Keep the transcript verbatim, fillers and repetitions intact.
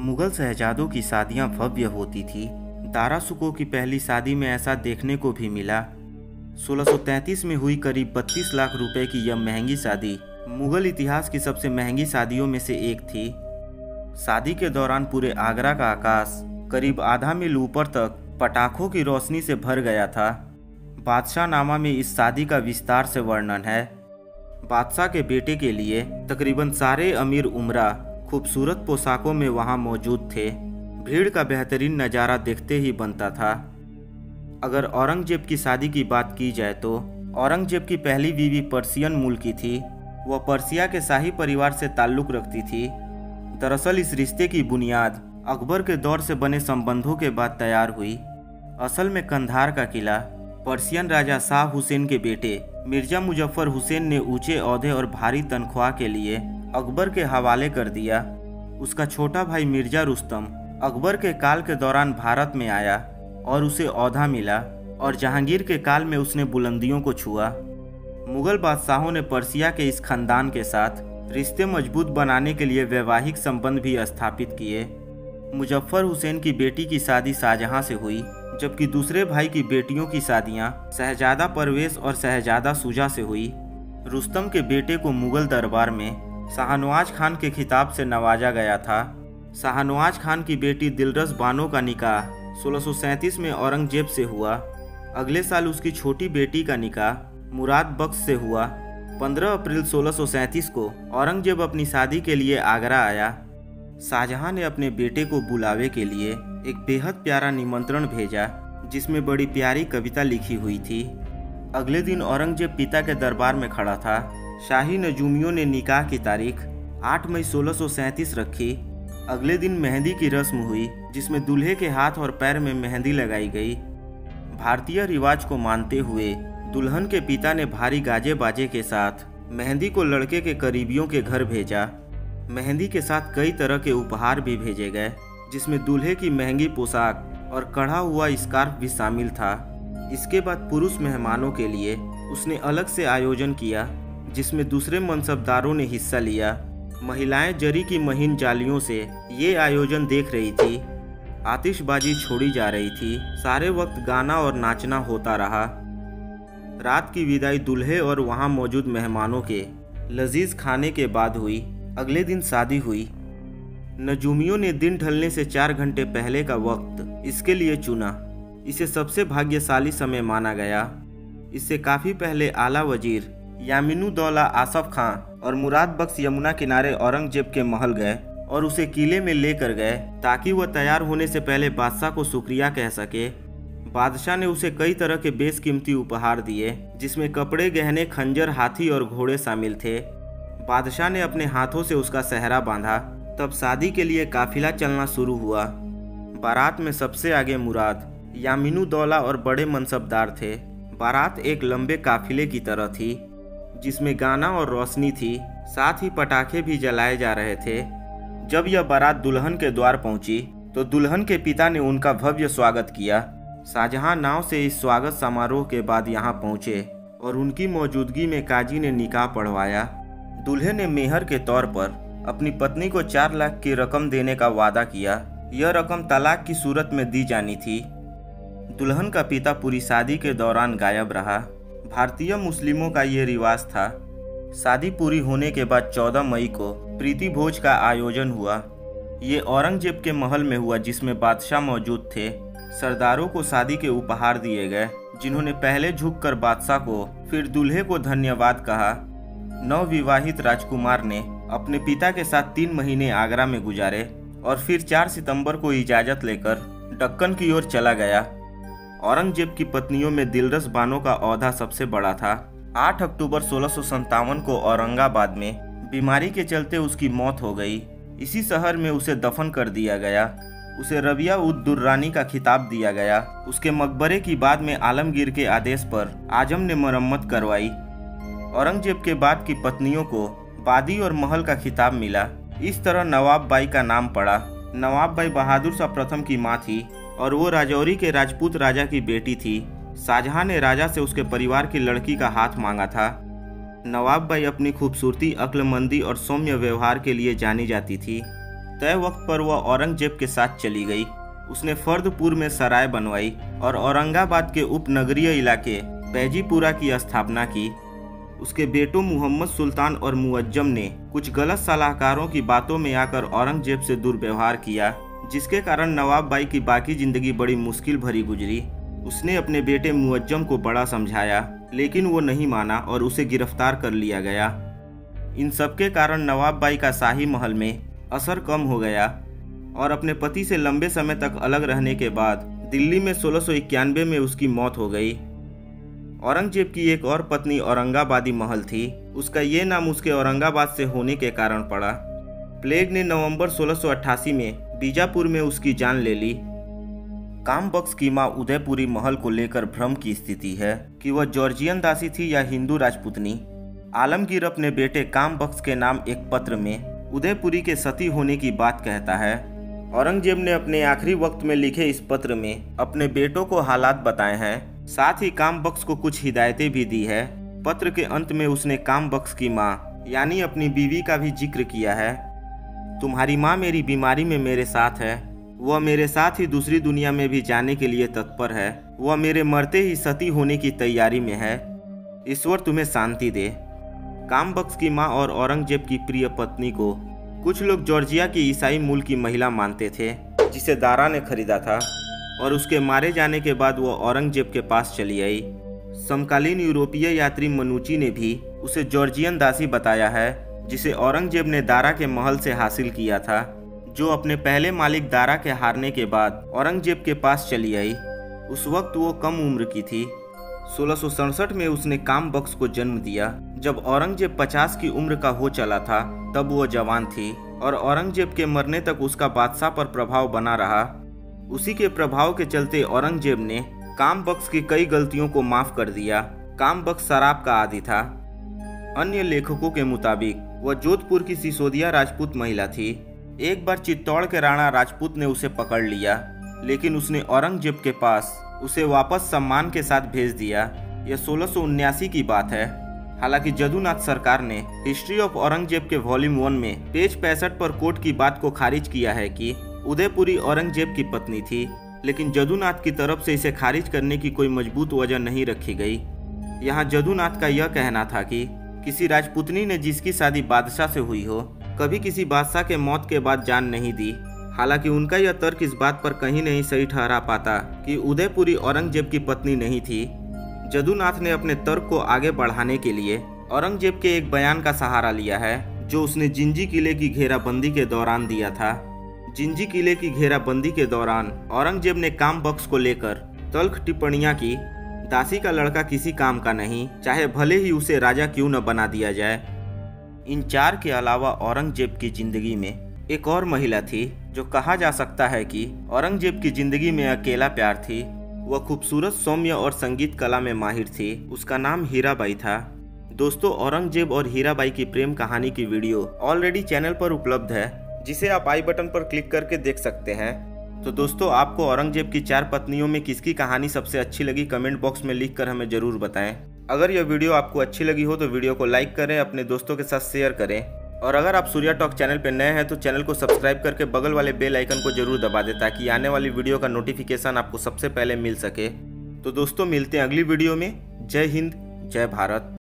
मुगल शहजादों की शादियां भव्य होती थी। दारा सुको की पहली शादी में ऐसा देखने को भी मिला। सोलह सौ तैंतीस में हुई करीब बत्तीस लाख रुपए की यह महंगी शादी मुगल इतिहास की सबसे महंगी शादियों में से एक थी। शादी के दौरान पूरे आगरा का आकाश करीब आधा मील ऊपर तक पटाखों की रोशनी से भर गया था। बादशाह नामा में इस शादी का विस्तार से वर्णन है। बादशाह के बेटे के लिए तकरीबन सारे अमीर उमरा खूबसूरत पोशाकों में वहां मौजूद थे। भीड़ का बेहतरीन नज़ारा देखते ही बनता था। अगर औरंगजेब की शादी की बात की जाए तो औरंगजेब की पहली बीवी पर्शियन मूल की थी। वह पर्सिया के शाही परिवार से ताल्लुक़ रखती थी। दरअसल इस रिश्ते की बुनियाद अकबर के दौर से बने संबंधों के बाद तैयार हुई। असल में कंधार का किला पर्शियन राजा शाह हुसैन के बेटे मिर्जा मुजफ्फर हुसैन ने ऊंचे ओहदे और भारी तनख्वाह के लिए अकबर के हवाले कर दिया। उसका छोटा भाई मिर्जा रुस्तम अकबर के काल के दौरान भारत में आया और उसे ओहदा मिला और जहांगीर के काल में उसने बुलंदियों को छुआ। मुगल बादशाहों ने पर्सिया के इस खानदान के साथ रिश्ते मजबूत बनाने के लिए वैवाहिक संबंध भी स्थापित किए। मुजफ्फर हुसैन की बेटी की शादी शाहजहां से हुई, जबकि दूसरे भाई की बेटियों की शादियां शहजादा परवेज और शहजादा शुजा से हुई। रुस्तम के बेटे को मुगल दरबार में शाहनवाज खान के खिताब से नवाजा गया था। शाहनवाज खान की बेटी दिलरस बानो का निकाह सोलह सौ सैंतीस में औरंगजेब से हुआ। अगले साल उसकी छोटी बेटी का निकाह मुराद बख्श से हुआ। पंद्रह अप्रैल सोलह सौ सैंतीस को औरंगजेब अपनी शादी के लिए आगरा आया। शाहजहां ने अपने बेटे को बुलावे के लिए एक बेहद प्यारा निमंत्रण भेजा, जिसमें बड़ी प्यारी कविता लिखी हुई थी। अगले दिन औरंगजेब पिता के दरबार में खड़ा था। शाही नजूमियों ने निकाह की तारीख आठ मई सोलह सौ सैंतीस रखी। अगले दिन मेहंदी की रस्म हुई, जिसमें दूल्हे के हाथ और पैर में मेहंदी लगाई गई। भारतीय रिवाज को मानते हुए दुल्हन के पिता ने भारी गाजे बाजे के साथ मेहंदी को लड़के के करीबियों के घर भेजा। मेहंदी के साथ कई तरह के उपहार भी भेजे गए, जिसमें दूल्हे की महंगी पोशाक और कढ़ा हुआ स्कार्फ भी शामिल था। इसके बाद पुरुष मेहमानों के लिए उसने अलग से आयोजन किया, जिसमें दूसरे मनसबदारों ने हिस्सा लिया। महिलाएं जरी की महीन जालियों से ये आयोजन देख रही थी। आतिशबाजी छोड़ी जा रही थी। सारे वक्त गाना और नाचना होता रहा। रात की विदाई दूल्हे और वहां मौजूद मेहमानों के लजीज खाने के बाद हुई। अगले दिन शादी हुई। नजूमियों ने दिन ढलने से चार घंटे पहले का वक्त इसके लिए चुना। इसे सबसे भाग्यशाली समय माना गया। इससे काफ़ी पहले आला वजीर यामिनुद्दौला आसफ खां और मुराद बख्श यमुना किनारे औरंगजेब के महल गए और उसे किले में लेकर गए, ताकि वह तैयार होने से पहले बादशाह को शुक्रिया कह सके। बादशाह ने उसे कई तरह के बेशकीमती उपहार दिए, जिसमें कपड़े, गहने, खंजर, हाथी और घोड़े शामिल थे। बादशाह ने अपने हाथों से उसका सेहरा बांधा। तब शादी के लिए काफिला चलना शुरू हुआ। बारात में सबसे आगे मुराद, यामिनुद्दौला और बड़े मनसबदार थे। बारात एक लंबे काफिले की तरह थी, जिसमें गाना और रोशनी थी, साथ ही पटाखे भी जलाए जा रहे थे। जब यह बारात दुल्हन के द्वार पहुंची तो दुल्हन के पिता ने उनका भव्य स्वागत किया। शाहजहां नाव से इस स्वागत समारोह के बाद यहां पहुंचे और उनकी मौजूदगी में काजी ने निकाह पढ़वाया। दूल्हे ने मेहर के तौर पर अपनी पत्नी को चार लाख की रकम देने का वादा किया। यह रकम तलाक की सूरत में दी जानी थी। दुल्हन का पिता पूरी शादी के दौरान गायब रहा। भारतीय मुस्लिमों का ये रिवाज था। शादी पूरी होने के बाद चौदह मई को प्रीति भोज का आयोजन हुआ। ये औरंगजेब के महल में हुआ, जिसमें बादशाह मौजूद थे। सरदारों को शादी के उपहार दिए गए, जिन्होंने पहले झुककर बादशाह को फिर दूल्हे को धन्यवाद कहा। नवविवाहित राजकुमार ने अपने पिता के साथ तीन महीने आगरा में गुजारे और फिर चार सितंबर को इजाज़त लेकर दक्कन की ओर चला गया। औरंगजेब की पत्नियों में दिलरस बानो का ओहदा सबसे बड़ा था। आठ अक्टूबर सोलह सौ सत्तावन को औरंगाबाद में बीमारी के चलते उसकी मौत हो गई। इसी शहर में उसे दफन कर दिया गया। उसे रबिया उद दुर्रानी का खिताब दिया गया। उसके मकबरे की बाद में आलमगीर के आदेश पर आजम ने मरम्मत करवाई। औरंगजेब के बाद की पत्नियों को बादी और महल का खिताब मिला। इस तरह नवाब बाई का नाम पड़ा। नवाब बाई बहादुर शाह प्रथम की मां थी और वो राजौरी के राजपूत राजा की बेटी थी। शाहजहां ने राजा से उसके परिवार की लड़की का हाथ मांगा था। नवाब बाई अपनी खूबसूरती, अक्लमंदी और सौम्य व्यवहार के लिए जानी जाती थी। तय वक्त पर वह औरंगजेब के साथ चली गई। उसने फर्दपुर में सराय बनवाई और औरंगाबाद के उपनगरीय इलाके बैजीपुरा की स्थापना की। उसके बेटों मोहम्मद सुल्तान और मुअज्जम ने कुछ गलत सलाहकारों की बातों में आकर औरंगजेब से दुर्व्यवहार किया, जिसके कारण नवाब बाई की बाकी जिंदगी बड़ी मुश्किल भरी गुजरी। उसने अपने बेटे मुअज्जम को बड़ा समझाया, लेकिन वो नहीं माना और उसे गिरफ्तार कर लिया गया। इन सब के कारण नवाब बाई का शाही महल में असर कम हो गया और अपने पति से लंबे समय तक अलग रहने के बाद दिल्ली में सोलह सौ इक्यानवे में उसकी मौत हो गई। औरंगजेब की एक और पत्नी औरंगाबादी महल थी। उसका ये नाम उसके औरंगाबाद से होने के कारण पड़ा। प्लेग ने नवंबर सोलह सौ अट्ठासी में बीजापुर में उसकी जान ले ली। कामबख्श की मां उदयपुरी महल को लेकर भ्रम की स्थिति है कि वह जॉर्जियन दासी थी या हिंदू राजपूतनी। आलमगीर अपने बेटे कामबख्श के नाम एक पत्र में उदयपुरी के सती होने की बात कहता है। औरंगजेब ने अपने आखिरी वक्त में लिखे इस पत्र में अपने बेटों को हालात बताए हैं, साथ ही कामबख्श को कुछ हिदायतें भी दी है। पत्र के अंत में उसने कामबख्श की मां यानी अपनी बीवी का भी जिक्र किया है। तुम्हारी मां मेरी बीमारी में मेरे साथ है, वह मेरे साथ ही दूसरी दुनिया में भी जाने के लिए तत्पर है। वह मेरे मरते ही सती होने की तैयारी में है। ईश्वर तुम्हें शांति दे। कामबख्श की मां और औरंगजेब की प्रिय पत्नी को कुछ लोग जॉर्जिया की ईसाई मूल की महिला मानते थे, जिसे दारा ने खरीदा था, और उसके मारे जाने के बाद वह औरंगजेब के पास चली आई। समकालीन यूरोपीय यात्री मनुची ने भी उसे जॉर्जियन दासी बताया है, जिसे औरंगजेब ने दारा के महल से हासिल किया था, जो अपने पहले मालिक दारा के हारने के बाद औरंगजेब के पास चली आई। उस वक्त वो कम उम्र की थी। सोलह सौ सड़सठ में उसने कामबख्श को जन्म दिया। जब औरंगजेब पचास की उम्र का हो चला था तब वो जवान थी और औरंगजेब के मरने तक उसका बादशाह पर प्रभाव बना रहा। उसी के प्रभाव के चलते औरंगजेब ने कामबख्श की कई गलतियों को माफ कर दिया। कामबख्श शराब का आदी था। अन्य लेखकों के मुताबिक वह जोधपुर की सिसोदिया राजपूत महिला थी। एक बार चित्तौड़ के राणा राजपूत ने उसे पकड़ लिया, लेकिन उसने औरंगजेब के पास उसे वापस सम्मान के साथ भेज दिया। यह सोलह सौ उन्यासी की बात है। हालांकि जदुनाथ सरकार ने हिस्ट्री ऑफ औरंगजेब के वॉल्यूम वन में पेज पैंसठ पर कोर्ट की बात को खारिज किया है कि उदयपुरी औरंगजेब की पत्नी थी, लेकिन जदुनाथ की तरफ से इसे खारिज करने की कोई मजबूत वजह नहीं रखी गई। यहाँ जदुनाथ का यह कहना था कि किसी राजपूतनी ने जिसकी शादी बादशाह से हुई हो, कभी किसी बादशाह के मौत के बाद जान नहीं दी। हालांकि उनका यह तर्क इस बात पर कहीं नहीं सही ठहरा पाता कि उदयपुरी औरंगजेब की पत्नी नहीं थी। जदुनाथ ने अपने तर्क को आगे बढ़ाने के लिए औरंगजेब के एक बयान का सहारा लिया है, जो उसने जिंजी किले की घेराबंदी के दौरान दिया था। जिंजी किले की घेराबंदी के दौरान औरंगजेब ने कामबख्श को लेकर तल्ख टिप्पणियां की। दासी का लड़का किसी काम का नहीं, चाहे भले ही उसे राजा क्यों न बना दिया जाए। इन चार के अलावा औरंगजेब की जिंदगी में एक और महिला थी, जो कहा जा सकता है कि औरंगजेब की जिंदगी में अकेला प्यार थी। वह खूबसूरत, सौम्य और संगीत कला में माहिर थी। उसका नाम हीराबाई था। दोस्तों, औरंगजेब और हीराबाई की प्रेम कहानी की वीडियो ऑलरेडी चैनल पर उपलब्ध है, जिसे आप आई बटन पर क्लिक करके देख सकते हैं। तो दोस्तों, आपको औरंगजेब की चार पत्नियों में किसकी कहानी सबसे अच्छी लगी, कमेंट बॉक्स में लिख कर हमें जरूर बताएं। अगर यह वीडियो आपको अच्छी लगी हो तो वीडियो को लाइक करें, अपने दोस्तों के साथ शेयर करें, और अगर आप सूर्या टॉक चैनल पर नए हैं तो चैनल को सब्सक्राइब करके बगल वाले बेल आइकन को जरूर दबा दें, ताकि आने वाली वीडियो का नोटिफिकेशन आपको सबसे पहले मिल सके। तो दोस्तों, मिलते हैं अगली वीडियो में। जय हिंद, जय भारत।